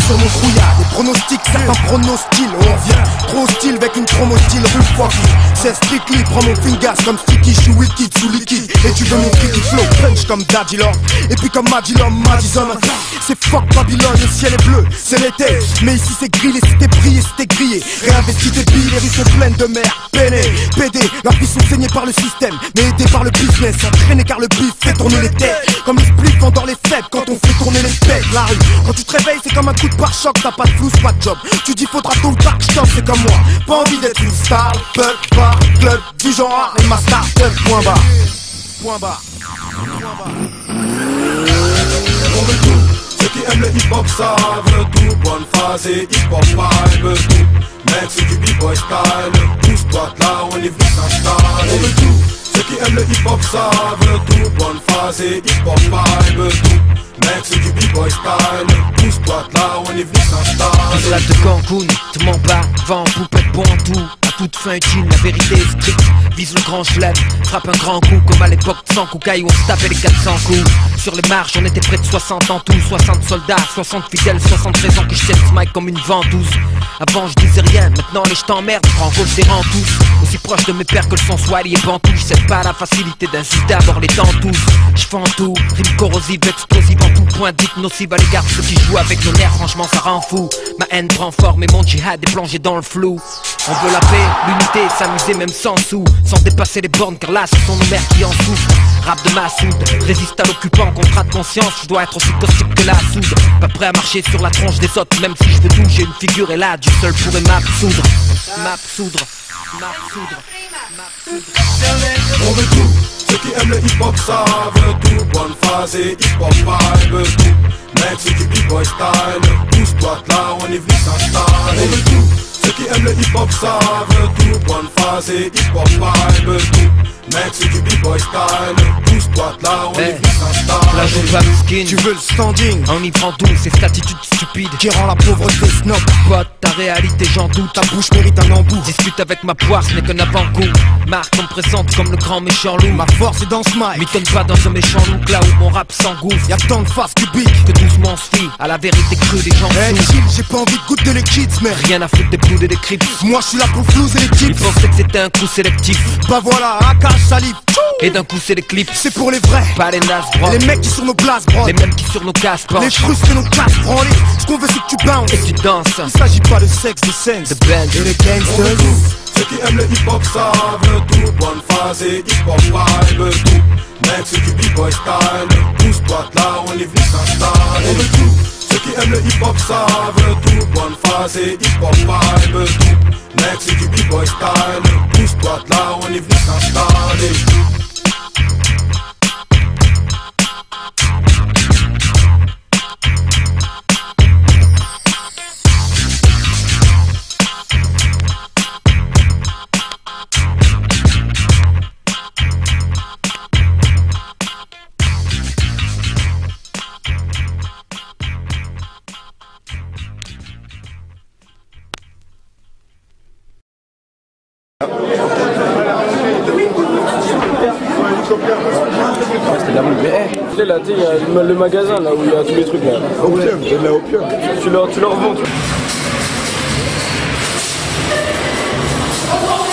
sur mon trouillard, des pronostics, certains pronostiles. On vient trop hostile avec une promo style rue Focky. C'est strictly, prends mon fingas comme sticky, je suis wicked sous liquide. Et tu veux mon freaky flow, punch comme Daddy Lord. Et puis comme Madilom, Madison. C'est fuck Babylone, le ciel est bleu, c'est l'été. Mais ici c'est gris, les cités brillent et c'était grillé. Réinvestis tes billes, les rues sont pleines de merde. Peiné, PD, leurs filles sont saignées par le système, mais aidés par le business. Entraînés car le bif fait tourner les têtes. Comme les spliffs endort les faibles quand on fait tourner les specs. La rue, quand tu te réveilles c'est comme un coup de pare-choc. T'as pas de flou, pas de job. Tu dis faudra tôt ou tard que je t'offre, c'est comme moi. Pas envie d'être une star, pub, bar, club, du genre art et ma start-up, point bas. Point bas. On veut tout, ceux qui aiment le hip-hop savent tout. Bonne phase et hip-hop vibe, tout. Mec c'est du b-boy style, pousse-toi là on est venu s'installer. On veut tout, ceux qui aiment le hip-hop savent tout. Bonne phase et hip-hop vibe, tout. Mec c'est du b-boy style, pousse-toi là on est venu s'installer. Tout là de Cancun, tout m'en bas, vent, poupette, bon tout. À toute fin utile, la vérité est stricte. Vise le grand chelem, frappe un grand coup. Comme à l'époque de Sans Koukaï où on se tapait les 400 coups. Sur les marches, on était près de 60 en tout. 60 soldats, 60 fidèles, 73 ans que je tiens ce mic comme une ventouse. Avant je disais rien, maintenant les je t'emmerde. Prends gauche des rangs tous. Aussi proche de mes pères que le son Swahili et Bantou. Je sais pas la facilité d'insulter à bord les dents tous. Je fends tout, rime corrosive, explosive en tout point. Dites nocive à l'égard de ceux qui jouent avec nos nerfs. Franchement ça rend fou. Ma haine prend forme et mon djihad est plongé dans le flou. On veut la paix, l'unité, s'amuser même sans sous. Sans dépasser les bornes car là ce sont nos mères qui en souffrent. Rap de Massoud, résiste à l'occupant, contrat de conscience. Je dois être aussi caustique que la soude. Pas prêt à marcher sur la tronche des autres. Même si je veux tout, j'ai une figure et là du seul pourrait m'absoudre. M'absoudre, m'absoudre, m'absoudre. On veut tout, ceux qui aiment le hip-hop savent tout. Bonne phase et hip-hop vibe, tout. Mec c'est du b-boy style, pousse-toi là on est venu s'installer. On veut tout, ceux qui aiment le hip-hop savent tout. Bonne phase et hip-hop vibe, tout. Mec c'est du b-boy style, pousse-toi là on est venu s'installer. La joue pas mesquine, Tu veux le standing, enivrant doux, c'est cette attitude stupide qui rend la pauvreté snob. Pote, ta réalité j'en doute. Ta bouche mérite un embout. Discute avec ma poire, ce n'est qu'un avant-goût. Marque, on me présente comme le grand méchant loup. Ma force est dans ce mic. M'étonne pas dans un méchant look là où mon rap s'engouffre. Y'a tant de faces cubiques Que doucement on se fie à la vérité crue des gens Hey sous. chill, j'ai pas envie de goûter les kids, mais Rien à foutre des blues et des crips. moi je suis là pour flouser les Ils tips. pensaient que c'était un coup sélectif. Bah voilà, Akash, salive, tchou. Et d'un coup c'est les clips. C'est pour les vrais. Pas les nas, bro. Les mecs qui sur nos places, bro. Les mêmes qui sur nos casques Les penchent. frustres et nos casses branlés. Ce qu'on veut c'est que tu bounces. Et tu danses. Il s'agit pas de sexe, de sexe. The band. Et les On veut gangsters. tout, ceux qui aiment le hip-hop savent tout. Bonne phase et hip-hop vibe, tout. Mec c'est du b-boy style, pousse-toi là on est venu s'installer. On veut tout, ceux qui aiment le hip-hop savent tout. Bonne phase et hip-hop vibe, tout. Mec c'est du b-boy style, pousse-toi là on est venu s'installer. Là, tu sais, il y a le magasin là où il y a tous les trucs là. Opium, il y a de la opium. Tu leur vends.